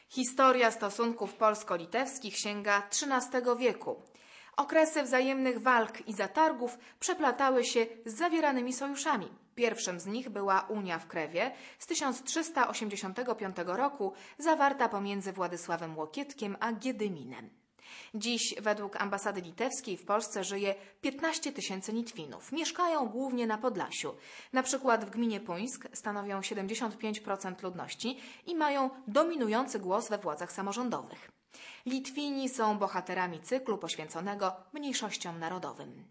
Historia stosunków polsko-litewskich sięga XIII wieku. Okresy wzajemnych walk i zatargów przeplatały się z zawieranymi sojuszami. Pierwszym z nich była Unia w Krewie z 1385 roku, zawarta pomiędzy Władysławem Łokietkiem a Giedyminem. Dziś według ambasady litewskiej w Polsce żyje 15 000 Litwinów. Mieszkają głównie na Podlasiu. Na przykład w gminie Puńsk stanowią 75% ludności i mają dominujący głos we władzach samorządowych. Litwini są bohaterami cyklu poświęconego mniejszościom narodowym.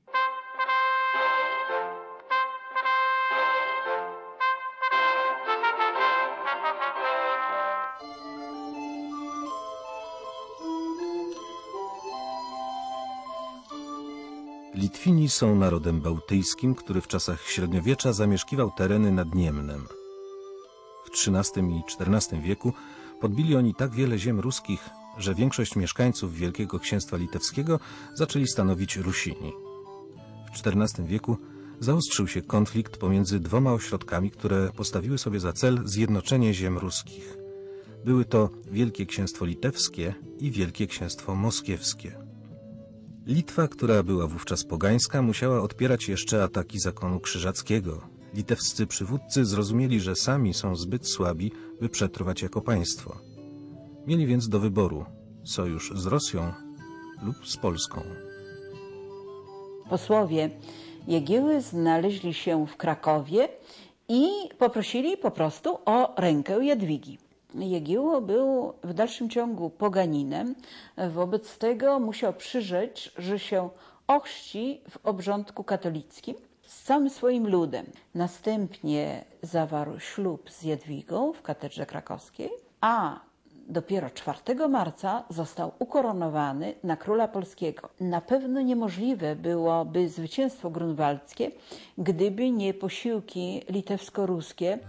Litwini są narodem bałtyckim, który w czasach średniowiecza zamieszkiwał tereny nad Niemnem. W XIII i XIV wieku podbili oni tak wiele ziem ruskich, że większość mieszkańców Wielkiego Księstwa Litewskiego zaczęli stanowić Rusini. W XIV wieku zaostrzył się konflikt pomiędzy dwoma ośrodkami, które postawiły sobie za cel zjednoczenie ziem ruskich. Były to Wielkie Księstwo Litewskie i Wielkie Księstwo Moskiewskie. Litwa, która była wówczas pogańska, musiała odpierać jeszcze ataki zakonu krzyżackiego. Litewscy przywódcy zrozumieli, że sami są zbyt słabi, by przetrwać jako państwo. Mieli więc do wyboru sojusz z Rosją lub z Polską. Posłowie Jagieły znaleźli się w Krakowie i poprosili po prostu o rękę Jadwigi. Jagiełło był w dalszym ciągu poganinem, wobec tego musiał przyrzec, że się ochrzci w obrządku katolickim z całym swoim ludem. Następnie zawarł ślub z Jadwigą w katedrze krakowskiej, a dopiero 4 marca został ukoronowany na króla polskiego. Na pewno niemożliwe byłoby zwycięstwo grunwaldzkie, gdyby nie posiłki litewsko-ruskie.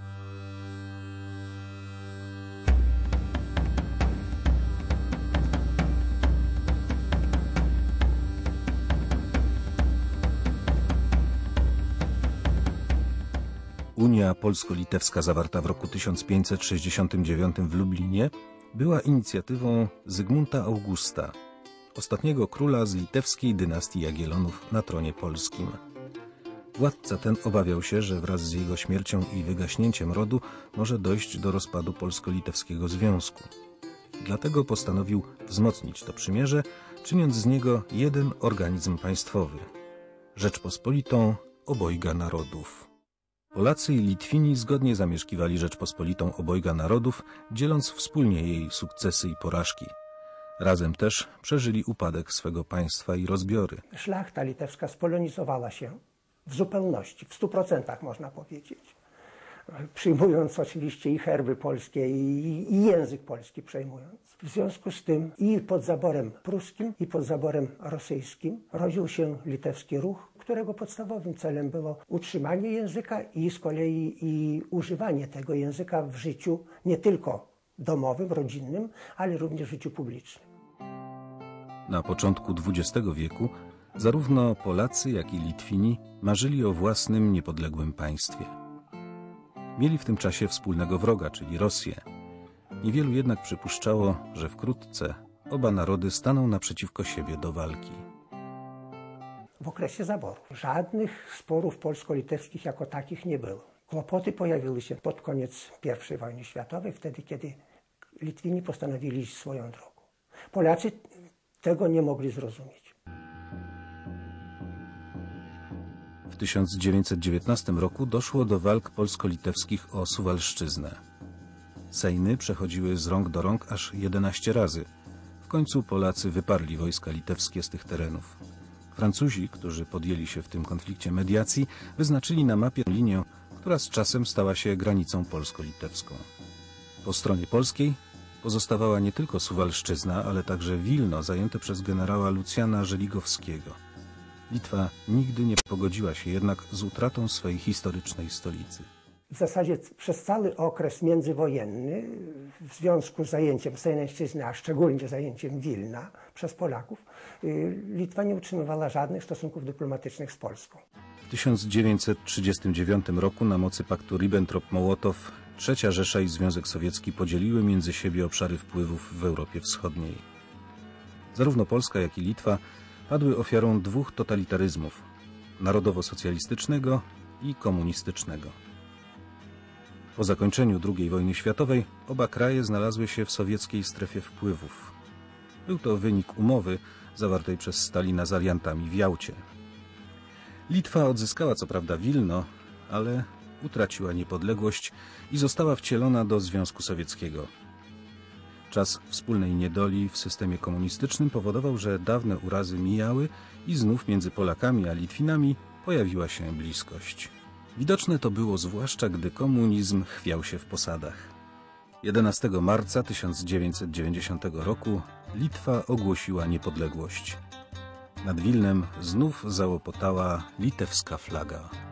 Unia polsko-litewska zawarta w roku 1569 w Lublinie była inicjatywą Zygmunta Augusta, ostatniego króla z litewskiej dynastii Jagiellonów na tronie polskim. Władca ten obawiał się, że wraz z jego śmiercią i wygaśnięciem rodu może dojść do rozpadu polsko-litewskiego związku. Dlatego postanowił wzmocnić to przymierze, czyniąc z niego jeden organizm państwowy – Rzeczpospolitą obojga narodów. Polacy i Litwini zgodnie zamieszkiwali Rzeczpospolitą obojga narodów, dzieląc wspólnie jej sukcesy i porażki. Razem też przeżyli upadek swego państwa i rozbiory. Szlachta litewska spolonizowała się w zupełności, w 100% można powiedzieć. Przyjmując oczywiście i herby polskie, i język polski przejmując. W związku z tym i pod zaborem pruskim, i pod zaborem rosyjskim rodził się litewski ruch, którego podstawowym celem było utrzymanie języka i z kolei i używanie tego języka w życiu nie tylko domowym, rodzinnym, ale również w życiu publicznym. Na początku XX wieku zarówno Polacy, jak i Litwini marzyli o własnym, niepodległym państwie. Mieli w tym czasie wspólnego wroga, czyli Rosję. Niewielu jednak przypuszczało, że wkrótce oba narody staną naprzeciwko siebie do walki. W okresie zaboru żadnych sporów polsko-litewskich jako takich nie było. Kłopoty pojawiły się pod koniec I wojny światowej, wtedy kiedy Litwini postanowili iść swoją drogą. Polacy tego nie mogli zrozumieć. W 1919 roku doszło do walk polsko-litewskich o Suwalszczyznę. Sejny przechodziły z rąk do rąk aż 11 razy. W końcu Polacy wyparli wojska litewskie z tych terenów. Francuzi, którzy podjęli się w tym konflikcie mediacji, wyznaczyli na mapie linię, która z czasem stała się granicą polsko-litewską. Po stronie polskiej pozostawała nie tylko Suwalszczyzna, ale także Wilno zajęte przez generała Lucjana Żeligowskiego. Litwa nigdy nie pogodziła się jednak z utratą swej historycznej stolicy. W zasadzie przez cały okres międzywojenny, w związku z zajęciem Sejneńszczyzny, a szczególnie zajęciem Wilna przez Polaków, Litwa nie utrzymywała żadnych stosunków dyplomatycznych z Polską. W 1939 roku na mocy paktu Ribbentrop-Mołotow III Rzesza i Związek Sowiecki podzieliły między siebie obszary wpływów w Europie Wschodniej. Zarówno Polska, jak i Litwa padły ofiarą dwóch totalitaryzmów – narodowo-socjalistycznego i komunistycznego. Po zakończeniu II wojny światowej oba kraje znalazły się w sowieckiej strefie wpływów. Był to wynik umowy zawartej przez Stalina z aliantami w Jałcie. Litwa odzyskała co prawda Wilno, ale utraciła niepodległość i została wcielona do Związku Sowieckiego. Czas wspólnej niedoli w systemie komunistycznym powodował, że dawne urazy mijały i znów między Polakami a Litwinami pojawiła się bliskość. Widoczne to było zwłaszcza, gdy komunizm chwiał się w posadach. 11 marca 1990 roku Litwa ogłosiła niepodległość. Nad Wilnem znów załopotała litewska flaga.